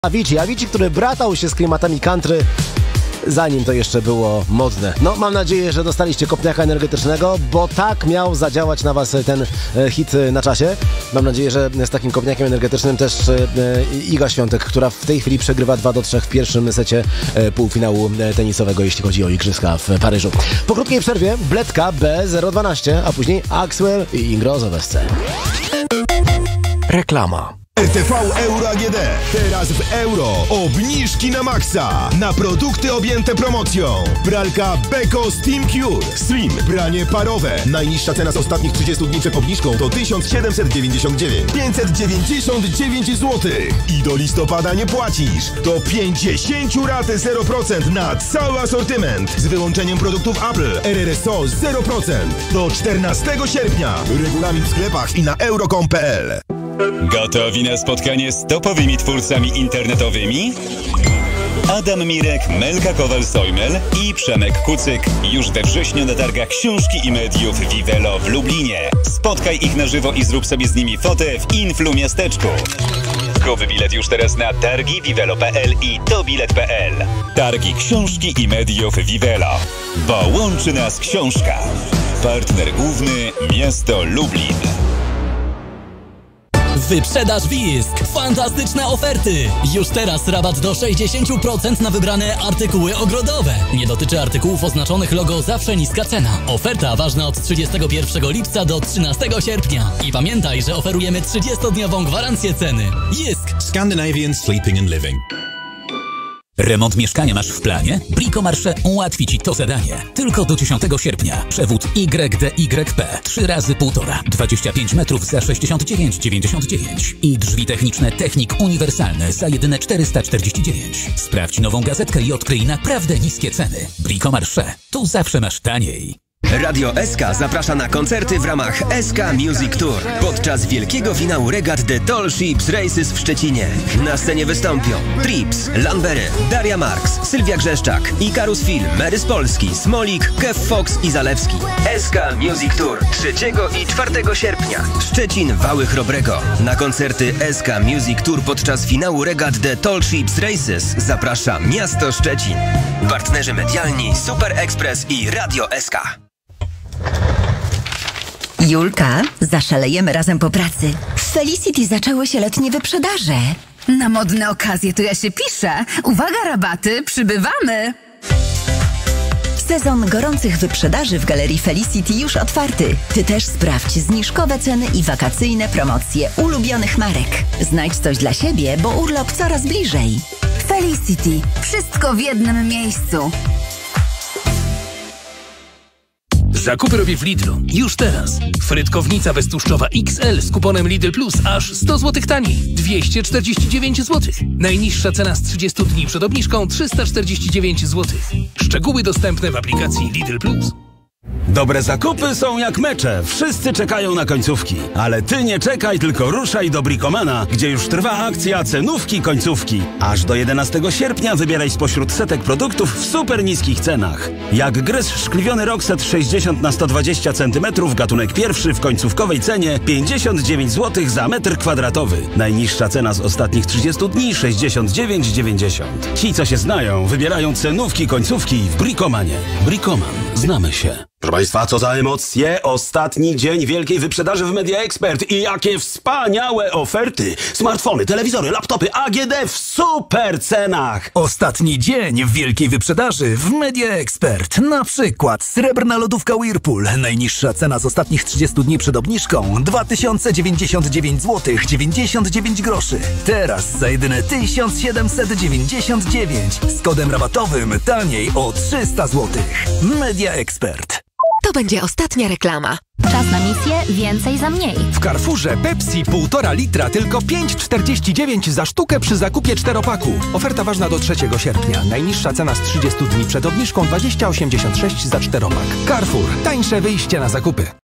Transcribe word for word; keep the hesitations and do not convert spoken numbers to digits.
Avicii, Avicii, który bratał się z klimatami country, zanim to jeszcze było modne. No, mam nadzieję, że dostaliście kopniaka energetycznego, bo tak miał zadziałać na was ten e, hit na czasie. Mam nadzieję, że z takim kopniakiem energetycznym też e, Iga Świątek, która w tej chwili przegrywa dwa do trzech w pierwszym secie e, półfinału tenisowego, jeśli chodzi o igrzyska w Paryżu. Po krótkiej przerwie Bledka B zero dwanaście, a później Axwell i Ingrosso w S C. Reklama. R T V Euro A G D. Teraz w euro. Obniżki na maksa. Na produkty objęte promocją. Pralka Beko Steam Cure Slim. Pranie parowe. Najniższa cena z ostatnich trzydziestu dni przed obniżką to tysiąc siedemset dziewięćdziesiąt dziewięć. pięćset dziewięćdziesiąt dziewięć złotych. I do listopada nie płacisz. Do pięćdziesiąt rat zero procent na cały asortyment. Z wyłączeniem produktów Apple. R R S O zero procent. Do czternastego sierpnia. Regulamin w sklepach i na euro kropka com kropka p l. Gotowi na spotkanie z topowymi twórcami internetowymi? Adam Mirek, Melka Kowal-Sojmel i Przemek Kucyk już we wrześniu na targach książki i mediów Vivelo w Lublinie. Spotkaj ich na żywo i zrób sobie z nimi fotę w Influ miasteczku. Kup bilet już teraz na targi vivelo kropka p l i tobilet kropka p l. Targi książki i mediów Vivelo, bo łączy nas książka. Partner główny miasto Lublin. Wyprzedaż Wisk! Fantastyczne oferty! Już teraz rabat do sześćdziesiąt procent na wybrane artykuły ogrodowe. Nie dotyczy artykułów oznaczonych logo Zawsze niska cena. Oferta ważna od trzydziestego pierwszego lipca do trzynastego sierpnia. I pamiętaj, że oferujemy trzydziestodniową gwarancję ceny. Jisk! Scandinavian Sleeping and Living. Remont mieszkania masz w planie? Bricomarché ułatwi Ci to zadanie. Tylko do dziesiątego sierpnia. Przewód Y D Y P trzy razy półtora. dwadzieścia pięć metrów za sześćdziesiąt dziewięć dziewięćdziesiąt dziewięć. I drzwi techniczne Technik uniwersalne za jedyne czterysta czterdzieści dziewięć. Sprawdź nową gazetkę i odkryj naprawdę niskie ceny. Bricomarché. Tu zawsze masz taniej. Radio S K zaprasza na koncerty w ramach S K Music Tour podczas wielkiego finału regat The Tall Ships Races w Szczecinie. Na scenie wystąpią Trips, Lambery, Daria Marks, Sylwia Grzeszczak, Ikarus Film, Mary z Polski, Smolik, Kev Fox i Zalewski. S K Music Tour trzeciego i czwartego sierpnia. Szczecin, Wały Chrobrego. Na koncerty S K Music Tour podczas finału regat The Tall Ships Races zaprasza miasto Szczecin. Partnerzy medialni Super Express i Radio S K. Julka, zaszalejemy razem po pracy. W Felicity zaczęły się letnie wyprzedaże. Na modne okazje to ja się piszę. Uwaga, rabaty, przybywamy! Sezon gorących wyprzedaży w Galerii Felicity już otwarty. Ty też sprawdź zniżkowe ceny i wakacyjne promocje ulubionych marek. Znajdź coś dla siebie, bo urlop coraz bliżej. Felicity. Wszystko w jednym miejscu. Zakupy robię w Lidlu. Już teraz. Frytkownica beztłuszczowa X L z kuponem Lidl Plus aż sto złotych taniej. dwieście czterdzieści dziewięć złotych. Najniższa cena z trzydziestu dni przed obniżką trzysta czterdzieści dziewięć złotych. Szczegóły dostępne w aplikacji Lidl Plus. Dobre zakupy są jak mecze. Wszyscy czekają na końcówki. Ale ty nie czekaj, tylko ruszaj do Bricomana, gdzie już trwa akcja cenówki końcówki. Aż do jedenastego sierpnia wybieraj spośród setek produktów w super niskich cenach. Jak gryz szkliwiony Rockset sześćdziesiąt na sto dwadzieścia centymetrów, gatunek pierwszy w końcówkowej cenie pięćdziesiąt dziewięć złotych za metr kwadratowy. Najniższa cena z ostatnich trzydziestu dni sześćdziesiąt dziewięć dziewięćdziesiąt. Ci, co się znają, wybierają cenówki końcówki w Bricomanie. Bricoman. Znamy się. Proszę Państwa, co za emocje! Ostatni dzień wielkiej wyprzedaży w Media Expert i jakie wspaniałe oferty! Smartfony, telewizory, laptopy A G D w super cenach! Ostatni dzień wielkiej wyprzedaży w Media Expert. Na przykład srebrna lodówka Whirlpool. Najniższa cena z ostatnich trzydziestu dni przed obniżką dwa tysiące dziewięćdziesiąt dziewięć złotych dziewięćdziesiąt dziewięć groszy. Teraz za jedyne tysiąc siedemset dziewięćdziesiąt dziewięć. Z kodem rabatowym taniej o trzysta złotych. Media Expert. To będzie ostatnia reklama. Czas na misję, więcej za mniej. W Carrefourze Pepsi półtora litra tylko pięć czterdzieści dziewięć za sztukę przy zakupie czteropaku. Oferta ważna do trzeciego sierpnia. Najniższa cena z trzydziestu dni przed obniżką dwadzieścia osiemdziesiąt sześć za czteropak. Carrefour. Tańsze wyjście na zakupy.